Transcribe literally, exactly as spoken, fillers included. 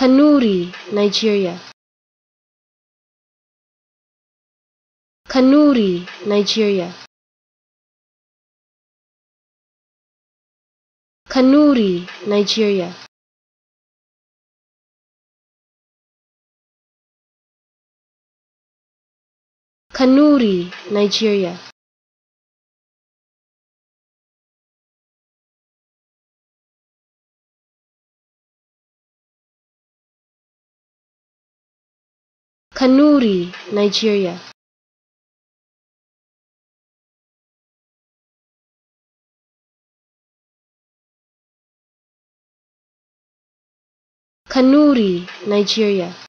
Kanuri, Nigeria. Kanuri, Nigeria. Kanuri, Nigeria. Kanuri, Nigeria. Kanuri, Nigeria. Kanuri, Nigeria.